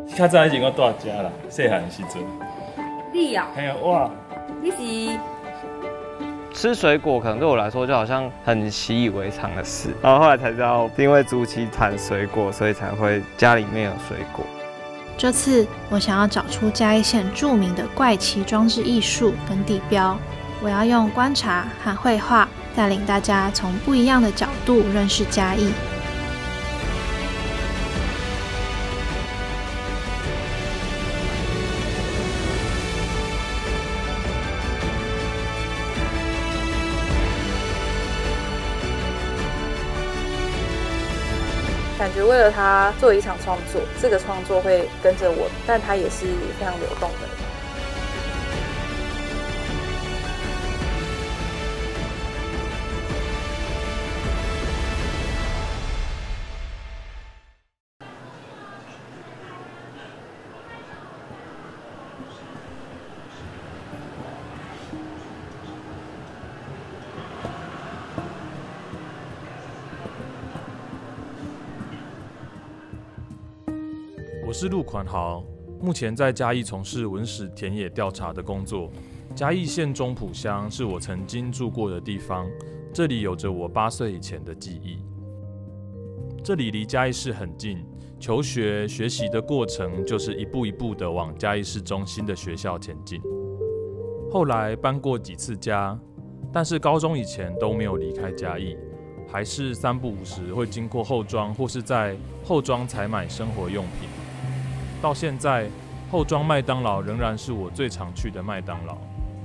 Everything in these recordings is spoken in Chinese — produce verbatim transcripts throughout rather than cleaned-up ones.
较早以前我住遮啦，细汉时阵。 你啊？ 哎呀，哇！ 你是？ 吃水果可能对我来说就好像很习以为常的事，然后后来才知道，因为租期产水果，所以才会家里面有水果。 这次我想要找出嘉义县著名的怪奇装置艺术跟地标，我要用观察和绘画带领大家从不一样的角度认识嘉义。 感觉为了他做一场创作，这个创作会跟着我，但他也是非常流动的。 我是陆款豪，目前在嘉义从事文史田野调查的工作。嘉义县中埔乡是我曾经住过的地方，这里有着我八岁以前的记忆。这里离嘉义市很近，求学学习的过程就是一步一步的往嘉义市中心的学校前进。后来搬过几次家，但是高中以前都没有离开嘉义，还是三不五时会经过后庄，或是在后庄采买生活用品。到现在，后庄麦当劳仍然是我最常去的麦当劳。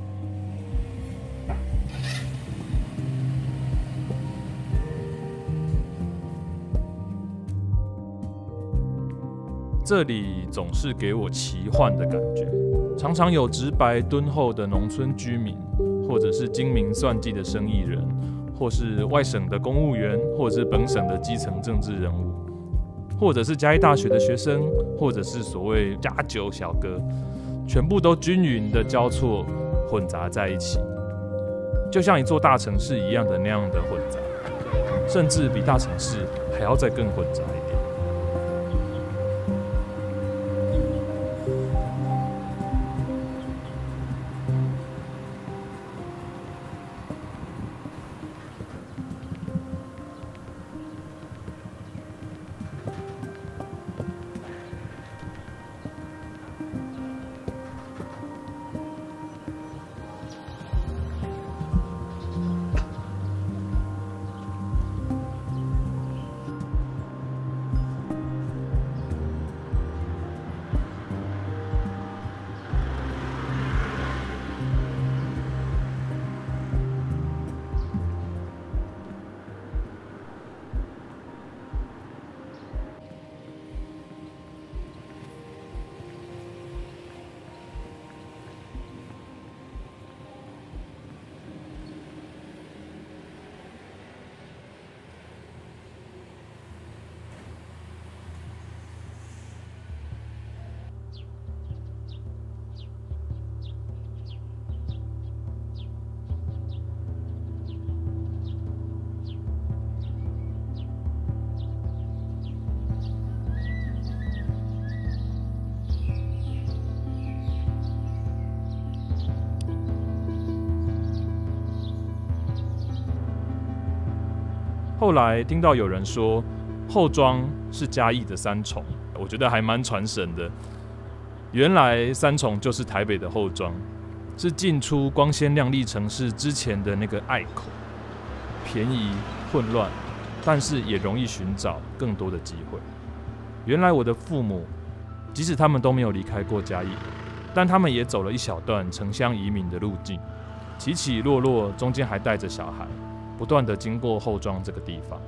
这里总是给我奇幻的感觉，常常有直白敦厚的农村居民，或者是精明算计的生意人，或是外省的公务员，或者是本省的基层政治人物，或者是嘉义大学的学生，或者是所谓家酒小哥，全部都均匀的交错混杂在一起，就像一座大城市一样的那样的混杂，甚至比大城市还要再更混杂一点。后来听到有人说后庄是嘉义的三重，我觉得还蛮传神的。原来三重就是台北的后庄，是进出光鲜亮丽城市之前的那个隘口，便宜混乱，但是也容易寻找更多的机会。原来我的父母，即使他们都没有离开过嘉义，但他们也走了一小段城乡移民的路径，起起落落，中间还带着小孩，不断的经过后庄这个地方。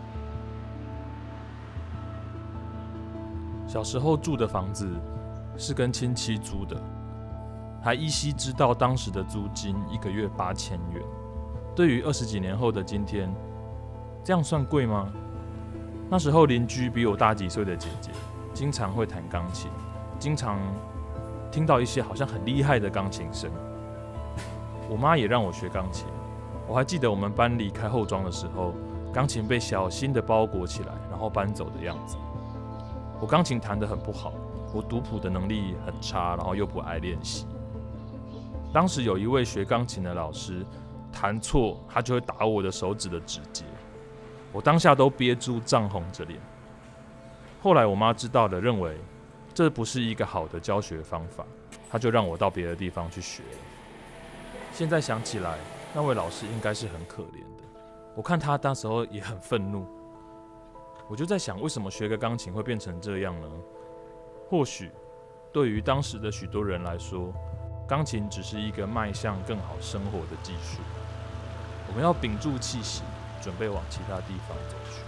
小时候住的房子是跟亲戚租的，还依稀知道当时的租金一个月八千元。对于二十几年后的今天，这样算贵吗？那时候邻居比我大几岁的姐姐，经常会弹钢琴，经常听到一些好像很厉害的钢琴声。我妈也让我学钢琴。我还记得我们搬离开后庄的时候，钢琴被小心的包裹起来，然后搬走的样子。我钢琴弹得很不好，我我读谱的能力很差，然后又不爱练习。当时有一位学钢琴的老师，弹错他就会打我的手指的指节，我当下都憋住，涨红着脸。后来我妈知道了，认为这不是一个好的教学方法，她就让我到别的地方去学了。现在想起来，那位老师应该是很可怜的，我看他那时候也很愤怒。我就在想，为什么学个钢琴会变成这样呢？或许对于当时的许多人来说，钢琴只是一个迈向更好生活的技术。我们要屏住气息，准备往其他地方走去。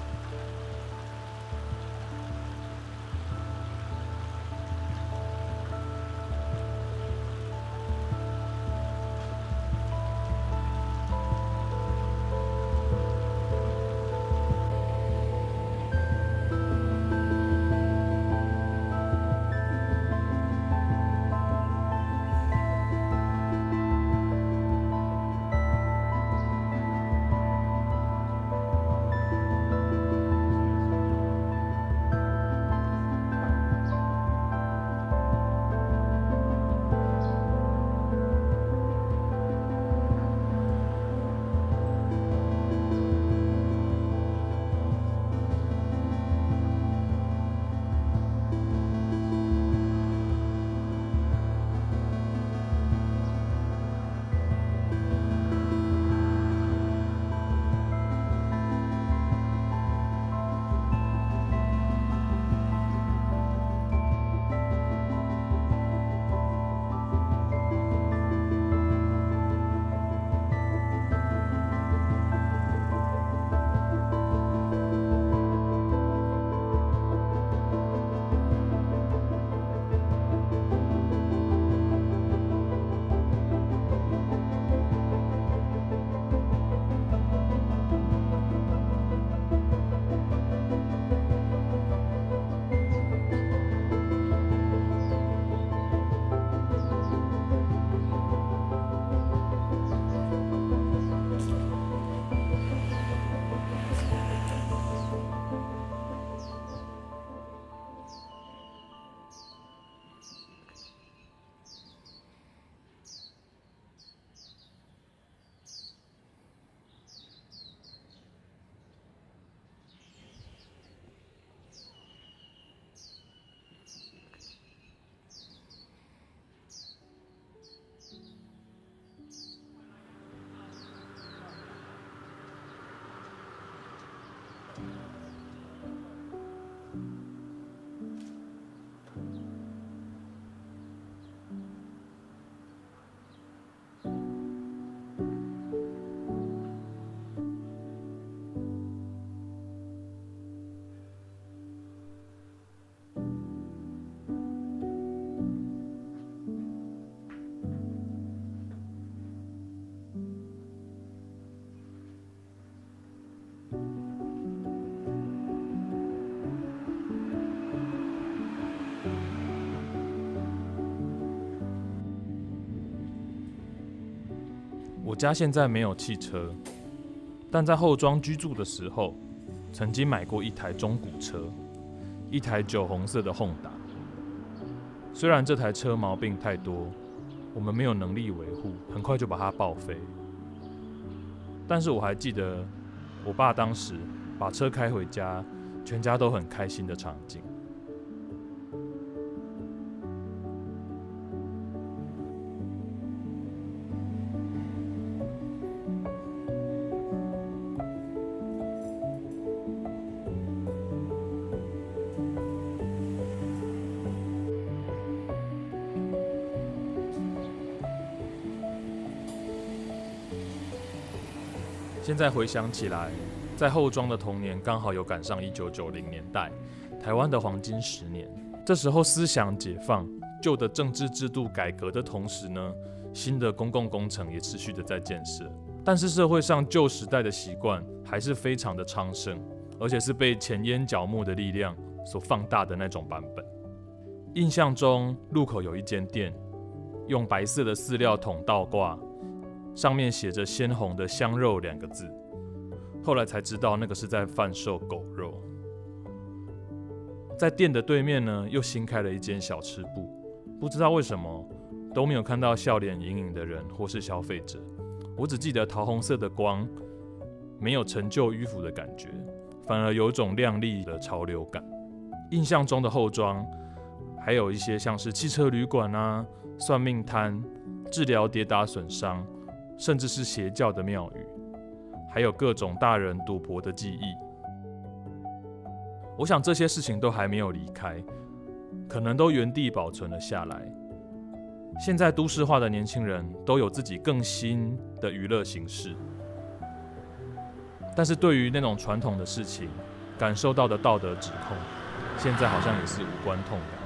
我家现在没有汽车，但在后庄居住的时候，曾经买过一台中古车，一台酒红色的Honda。虽然这台车毛病太多，我们没有能力维护，很快就把它报废。但是我还记得，我爸当时把车开回家，全家都很开心的场景。现在回想起来，在后庄的童年刚好有赶上一九九零年代，台湾的黄金十年。这时候思想解放，旧的政治制度改革的同时呢，新的公共工程也持续的在建设。但是社会上旧时代的习惯还是非常的昌盛，而且是被前烟角木的力量所放大的那种版本。印象中路口有一间店，用白色的饲料桶倒挂，上面写着鲜红的香肉两个字，后来才知道那个是在贩售狗肉。 在店的对面呢，又新开了一间小吃部，不知道为什么都没有看到笑脸盈盈的人或是消费者，我只记得桃红色的光，没有陈旧迂腐的感觉，反而有种亮丽的潮流感。印象中的后庄，还有一些像是汽车旅馆啊、算命摊、治疗跌打损伤，甚至是邪教的庙宇，还有各种大人赌博的记忆。我想这些事情都还没有离开，可能都原地保存了下来。现在都市化的年轻人都有自己更新的娱乐形式，但是对于那种传统的事情，感受到的道德指控，现在好像也是无关痛痒。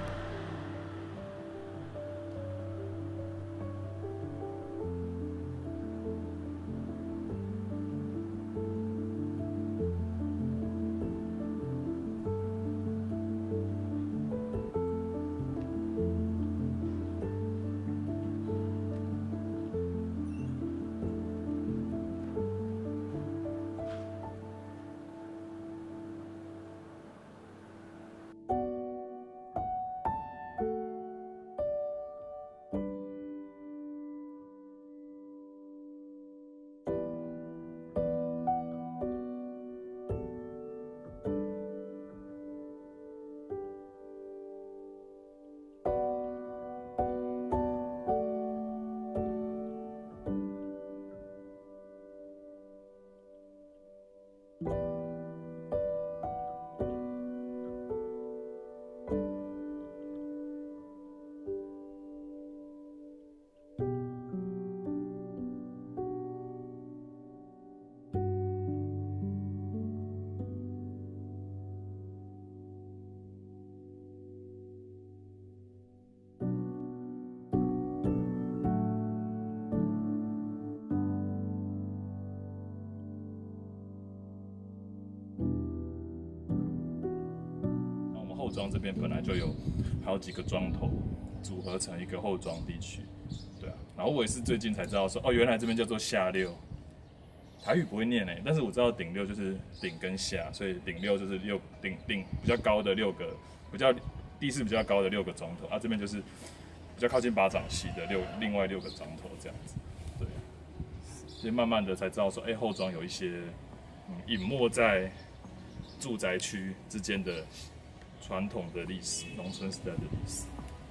后庄这边本来就有好几个庄头组合成一个后庄地区，对啊。然后我也是最近才知道说，哦，原来这边叫做下六，台语不会念诶，但是我知道顶六就是顶跟下，所以顶六就是六顶顶比较高的六个，比较地势比较高的六个庄头，啊，这边就是比较靠近巴掌溪的六另外六个庄头这样子，对。所以慢慢的才知道说，哎、欸，后庄有一些嗯隐没在住宅区之间的传统的历史，农村时代的历史。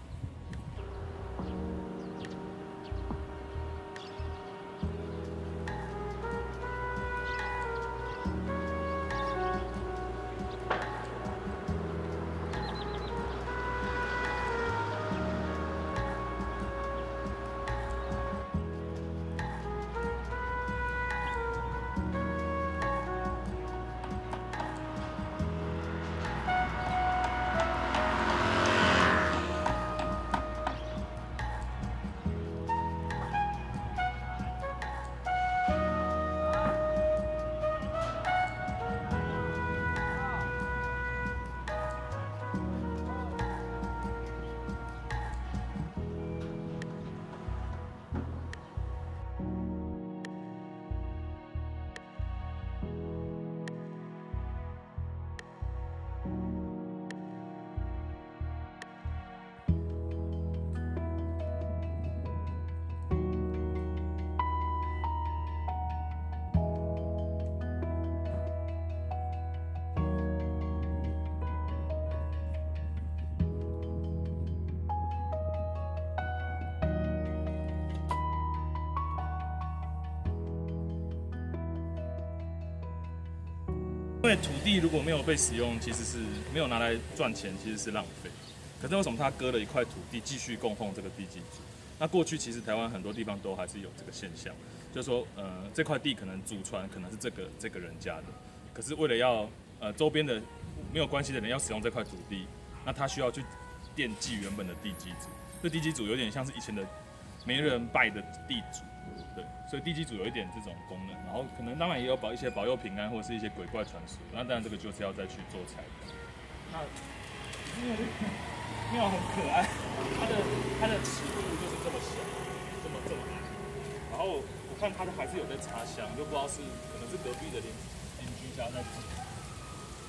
因为土地如果没有被使用，其实是没有拿来赚钱，其实是浪费。可是为什么他割了一块土地继续供奉这个地基主？那过去其实台湾很多地方都还是有这个现象，就是说，呃，这块地可能祖传可能是这个这个人家的，可是为了要呃周边的没有关系的人要使用这块土地，那他需要去奠祭原本的地基主。这地基主有点像是以前的没人拜的地主。对，所以地基主有一点这种功能，然后可能当然也有保一些保佑平安或者是一些鬼怪传说，那当然这个就是要再去做彩的。那因为庙很可爱，它的它的尺度就是这么小，这么这么矮，然后我看它还是有在插香，就不知道是可能是隔壁的邻邻居家在祭。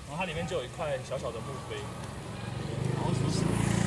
然后它里面就有一块小小的墓碑，然后说是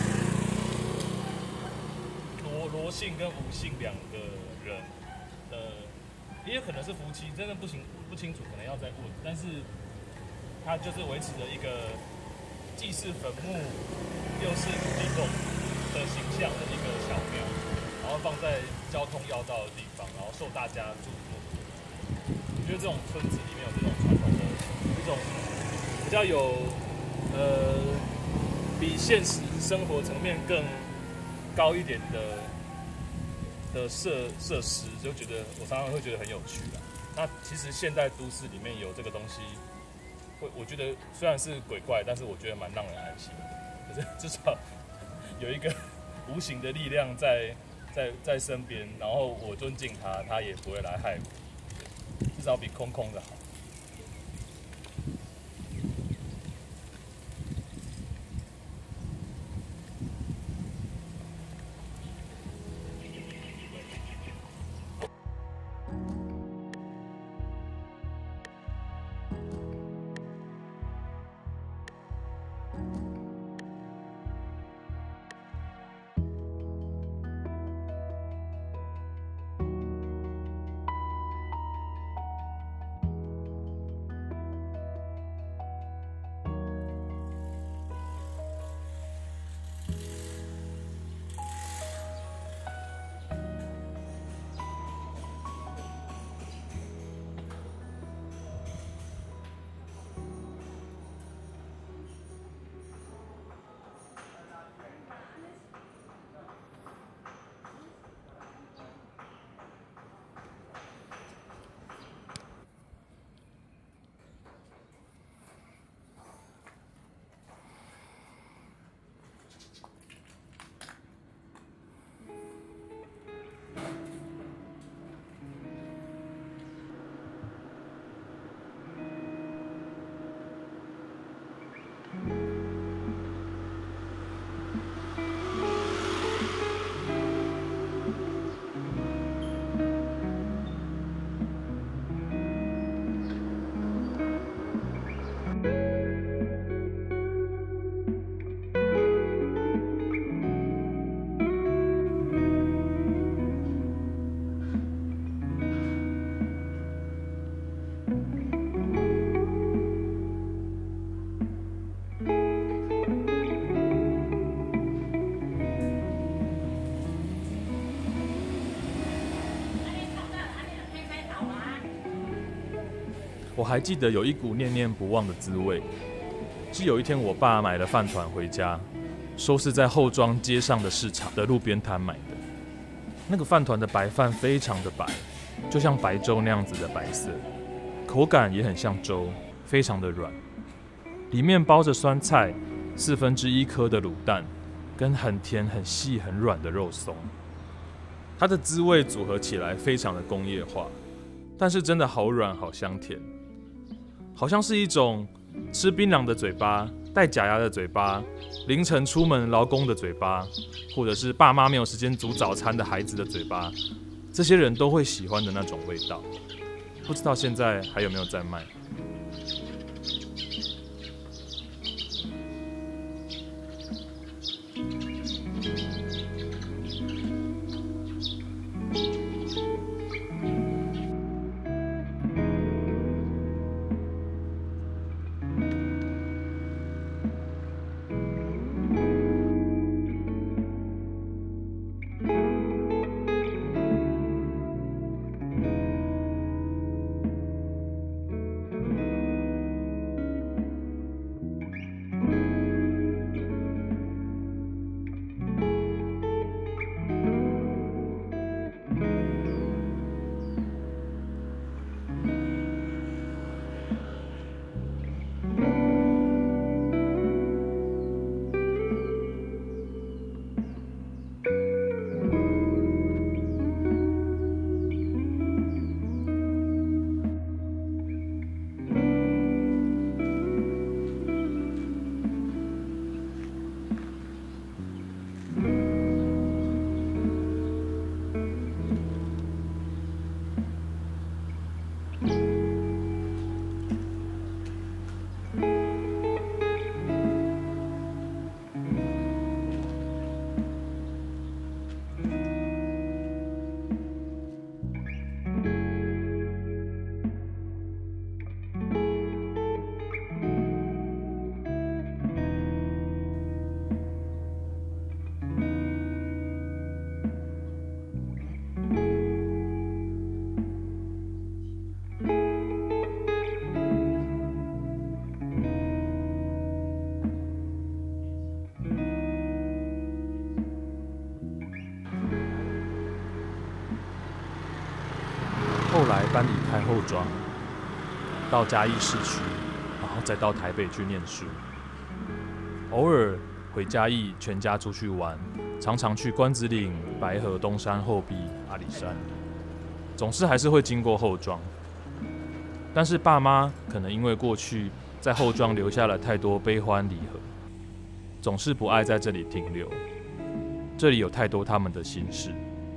罗罗姓跟吴姓两个人，呃，也有可能是夫妻，真的不行不清楚，可能要再问。但是它就是维持着一个既是坟墓又是土地公的形象的一个小庙，然后放在交通要道的地方，然后受大家瞩目。我觉得这种村子里面有这种传统的这种比较有呃比现实生活层面更高一点的的设设施，就觉得我常常会觉得很有趣啦。那其实现代都市里面有这个东西，会我觉得虽然是鬼怪，但是我觉得蛮让人安心的，就是至少有一个无形的力量在在在身边，然后我尊敬他，他也不会来害我，至少比空空的好。我还记得有一股念念不忘的滋味，是有一天我爸买了饭团回家，说是在后庄街上的市场的路边摊买的。那个饭团的白饭非常的白，就像白粥那样子的白色，口感也很像粥，非常的软，里面包着酸菜，四分之一颗的卤蛋，跟很甜很细很软的肉松。它的滋味组合起来非常的工业化，但是真的好软好香甜，好像是一种吃槟榔的嘴巴，带假牙的嘴巴，凌晨出门劳工的嘴巴，或者是爸妈没有时间煮早餐的孩子的嘴巴，这些人都会喜欢的那种味道。不知道现在还有没有在卖？ 来搬离开后庄，到嘉义市区，然后再到台北去念书。偶尔回嘉义，全家出去玩，常常去关子岭、白河、东山、后壁、阿里山，总是还是会经过后庄。但是爸妈可能因为过去在后庄留下了太多悲欢离合，总是不爱在这里停留。这里有太多他们的心事。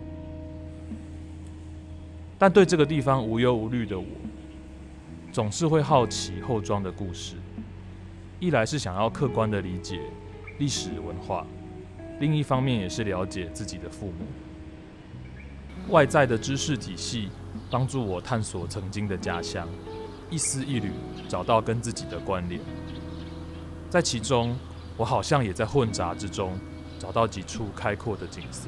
但对这个地方无忧无虑的我，总是会好奇后庄的故事。一来是想要客观的理解历史文化，另一方面也是了解自己的父母。外在的知识体系帮助我探索曾经的家乡，一丝一缕找到跟自己的关联。在其中，我好像也在混杂之中找到几处开阔的景色。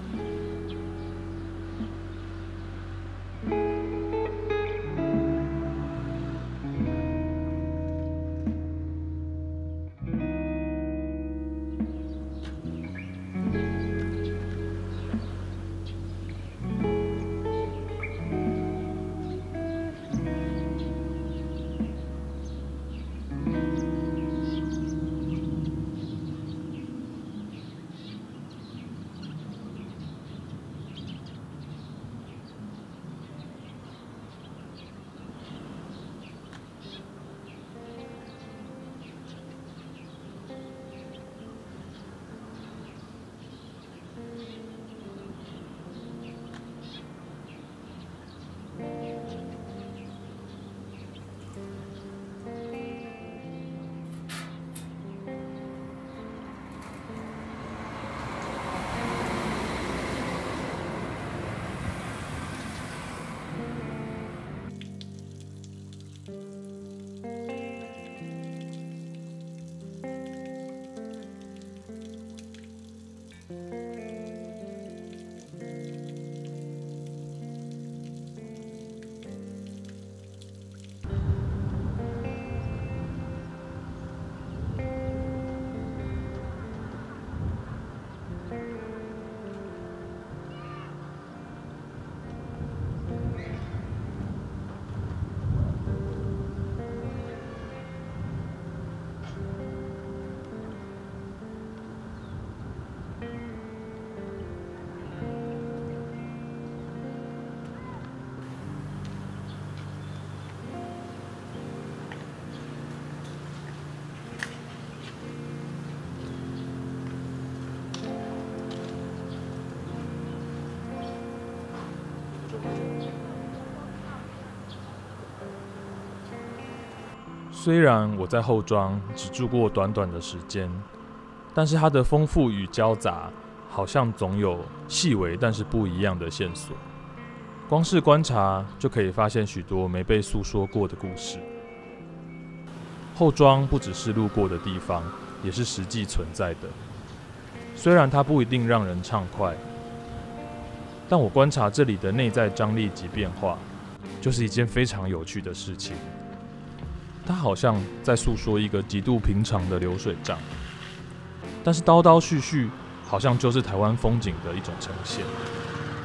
虽然我在后庄只住过短短的时间，但是它的丰富与交杂，好像总有细微但是不一样的线索。光是观察就可以发现许多没被诉说过的故事。后庄不只是路过的地方，也是实际存在的。虽然它不一定让人畅快，但我观察这里的内在张力及变化，就是一件非常有趣的事情。它好像在诉说一个极度平常的流水账，但是叨叨絮絮，好像就是台湾风景的一种呈现。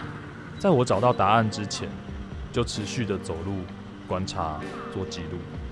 在我找到答案之前，就持续的走路、观察、做记录。